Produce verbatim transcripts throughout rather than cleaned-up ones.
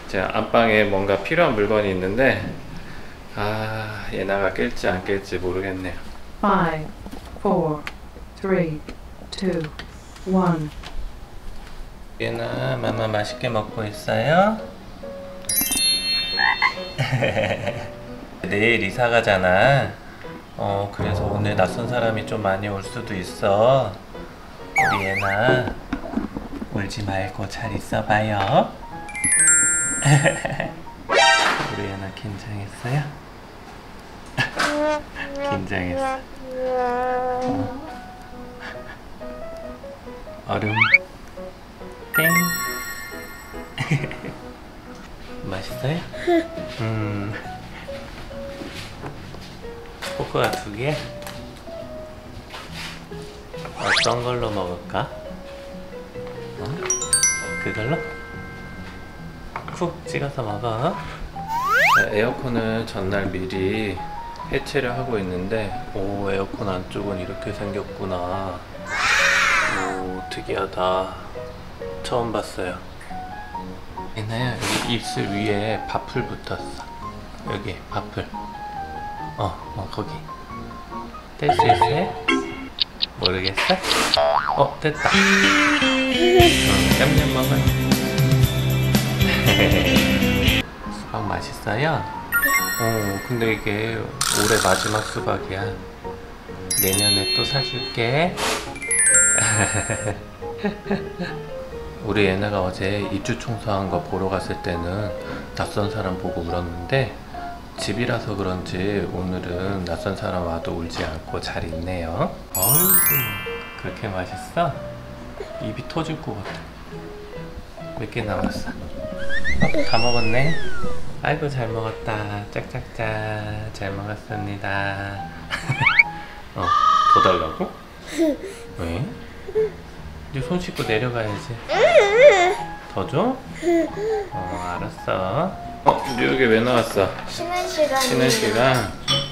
제 안방에 뭔가 필요한 물건이 있는데 아 예나가 깰지 안 깰지 모르겠네요. five, four, three, two, one. 예나 마마 맛있게 먹고 있어요? 내일 이사 가잖아. 어 그래서 오늘 낯선 사람이 좀 많이 올 수도 있어. 우리 예나 울지 말고 잘 있어봐요. 우리 예나 긴장했어요? 긴장했어. 어. 얼음 땡. 맛있어요? 음. 코코아 두 개? 어떤 걸로 먹을까? 어? 그걸로? 쿡 찍어서 먹어. 에어컨을 전날 미리 해체를 하고 있는데, 오, 에어컨 안쪽은 이렇게 생겼구나. 오, 특이하다. 처음 봤어요. 얘나야, 여기 입술 위에 밥풀 붙었어. 여기 밥풀. 어, 어, 거기. 뗄 수 있어요? 모르겠어? 어, 됐다. 어, 냠냠 먹어요. 수박 맛있어요? 어, 근데 이게 올해 마지막 수박이야. 내년에 또 사줄게. 우리 얘네가 어제 입주 청소한 거 보러 갔을 때는 낯선 사람 보고 울었는데, 집이라서 그런지 오늘은 낯선 사람 와도 울지 않고 잘 있네요. 어이구, 그렇게 맛있어? 입이 터질 것 같아. 몇 개 남았어? 어, 다 먹었네? 아이고 잘 먹었다. 짝짝짝 잘 먹었습니다. 어, 더 달라고? 왜? 이제 손 씻고 내려가야지. 더 줘? 어, 알았어. 어, 뉴욕에 왜 나왔어? 쉬는 시간. 쉬는 시간?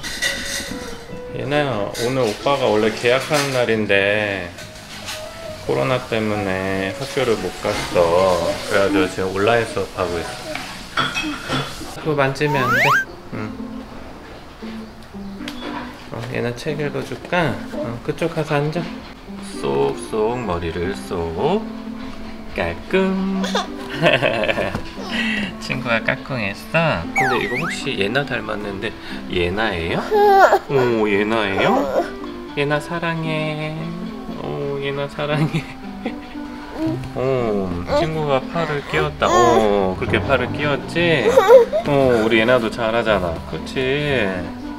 얘나야, 오늘 오빠가 원래 계약하는 날인데 코로나 때문에 학교를 못 갔어. 그래가지고 지금 온라인 수업하고 있어. 그거 만지면 안 돼. 응. 어, 얘나 책 읽어줄까? 어, 그쪽 가서 앉아. 쏙쏙 머리를 쏙 깔끔. 친구가 까꿍했어. 근데 이거 혹시 예나 닮았는데 예나예요? 오, 예나예요? 예나 사랑해. 오, 예나 사랑해. 오, 친구가 팔을 끼웠다. 오, 그렇게 팔을 끼웠지? 오, 우리 예나도 잘하잖아. 그치?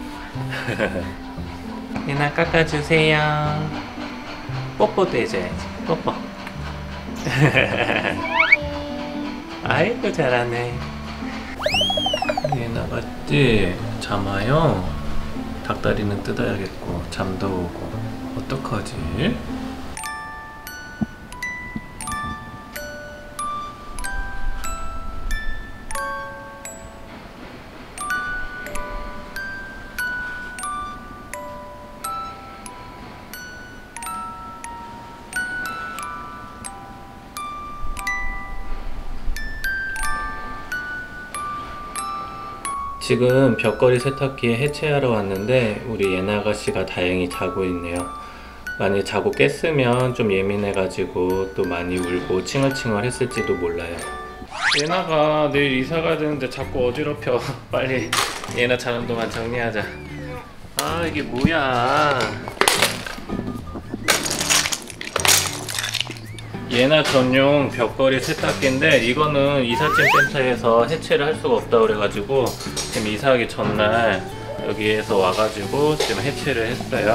예나 깎아주세요. 뽀뽀도 해줘야지. 뽀뽀. 아이고 잘하네. 얘나 맞지? 잠아요? 닭다리는 뜯어야겠고 잠도 오고 어떡하지? 지금 벽걸이 세탁기 해체하러 왔는데 우리 예나 아가씨가 다행히 자고 있네요. 만약 자고 깼으면 좀 예민해가지고 또 많이 울고 칭얼칭얼 했을지도 몰라요. 예나가 내일 이사 가야 되는데 자꾸 어지럽혀. 빨리 예나 자는 동안 정리하자. 아 이게 뭐야. 예나 전용 벽걸이 세탁기인데 이거는 이삿짐 센터에서 해체를 할 수가 없다 그래가지고 지금 이사하기 전날 여기에서 와가지고 지금 해체를 했어요.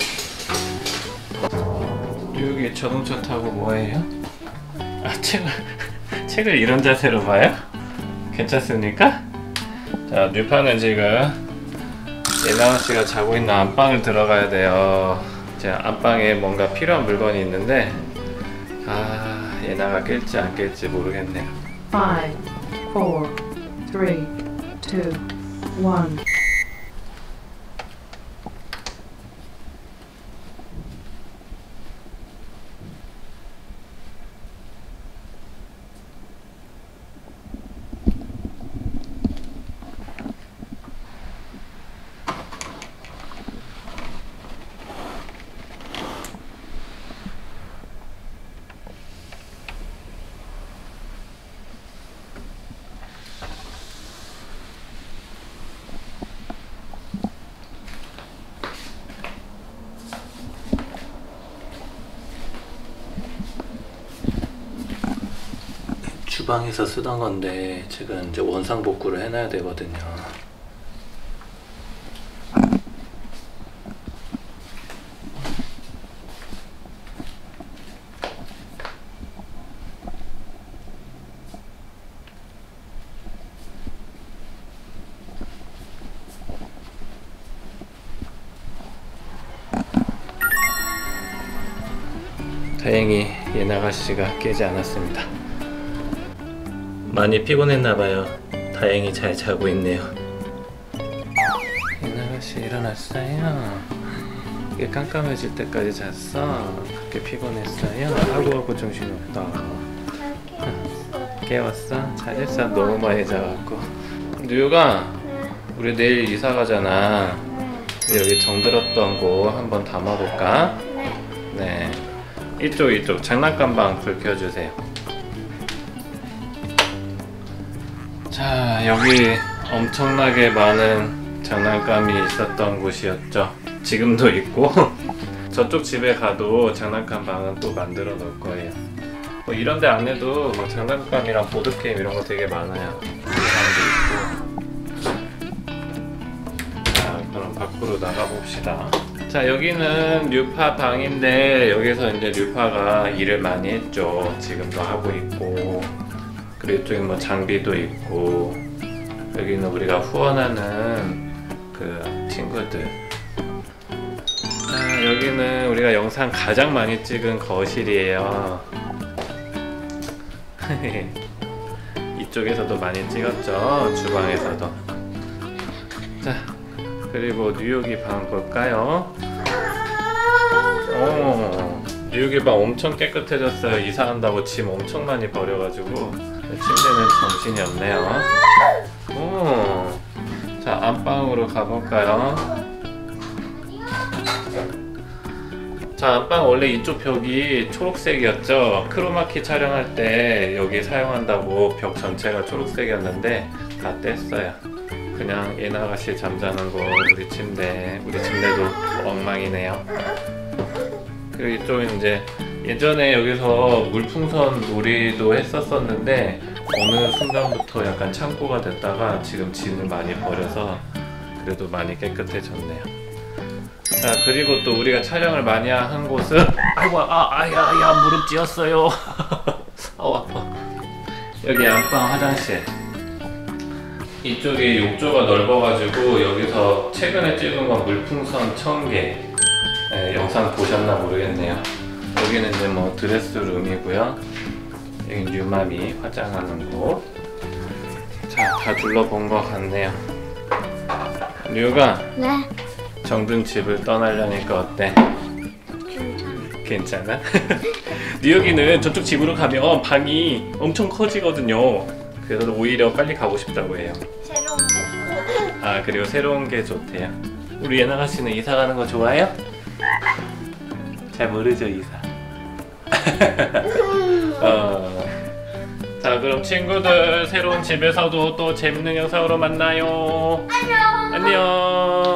여기 자동차 타고 뭐해요? 아 책을 책을 이런 자세로 봐요? 괜찮습니까? 자 뉴파는 지금 예나씨가 자고 있는 안방을 들어가야 돼요. 제 안방에 뭔가 필요한 물건이 있는데 아, 예나가 깰지 안 깰지 모르겠네요. five, four, three, two, one. 주방에서 쓰던 건데 지금 이제 원상복구를 해놔야 되거든요. 다행히 예나가씨가 깨지 않았습니다. 많이 피곤했나봐요. 다행히 잘 자고 있네요. 예나가씨 일어났어요? 이게 깜깜해질 때까지 잤어? 그렇게 피곤했어요? 하고 하고 정신이 없다. 깨웠어? 잘했어. 너무 많이 자갖고. 뉴가 우리 내일 이사 가잖아. 여기 정들었던 거 한번 담아볼까? 네. 이쪽 이쪽 장난감방 불 켜주세요. 자, 여기 엄청나게 많은 장난감이 있었던 곳이었죠. 지금도 있고 저쪽 집에 가도 장난감방은 또 만들어 놓을 거예요. 뭐 이런 데 안에도 뭐 장난감이랑 보드게임 이런 거 되게 많아요. 의상도 있고. 자, 그럼 밖으로 나가봅시다. 자, 여기는 류파 방인데 여기서 이제 류파가 일을 많이 했죠. 지금도 하고 있고, 그리고 이쪽에 뭐 장비도 있고, 여기는 우리가 후원하는 그 친구들. 자, 여기는 우리가 영상 가장 많이 찍은 거실이에요. 이쪽에서도 많이 찍었죠. 주방에서도. 자, 그리고 뉴욕이 방 볼까요? 오, 뉴욕이 방 엄청 깨끗해졌어요. 이사한다고 짐 엄청 많이 버려가지고 침대는 정신이 없네요. 오, 자, 안방으로 가볼까요? 자, 안방 원래 이쪽 벽이 초록색이었죠. 크로마키 촬영할 때 여기 사용한다고 벽 전체가 초록색이었는데 다 뗐어요. 그냥 예나가씨 잠자는 곳, 우리 침대, 우리 침대도 엉망이네요. 그리고 이쪽은 이제 예전에 여기서 물풍선 놀이도 했었었는데 어느 순간부터 약간 창고가 됐다가 지금 짐을 많이 버려서 그래도 많이 깨끗해졌네요. 자, 그리고 또 우리가 촬영을 많이 한 곳은 아이고, 아, 아야, 야, 무릎 찧었어요. 아우, 아파. 여기 안방 화장실. 이쪽에 욕조가 넓어가지고 여기서 최근에 찍은 건 물풍선 천 개. 네, 영상 보셨나 모르겠네요. 여기는 이제 뭐 드레스룸이고요. 여기 뉴맘이 화장하는 곳. 자, 다 둘러본 것 같네요. 뉴가 네. 정든 집을 떠나려니까 어때? 괜찮아. 괜찮아? 뉴욕이는 저쪽 집으로 가면 방이 엄청 커지거든요. 그래서 오히려 빨리 가고 싶다고 해요. 새로운 게 아, 그리고 새로운 게 좋대요. 우리 예나가 씨는 이사 가는 거 좋아해요? 잘 모르죠, 이사. 어. 자, 그럼 친구들 새로운 집에서도 또 재밌는 영상으로 만나요. 안녕. 안녕.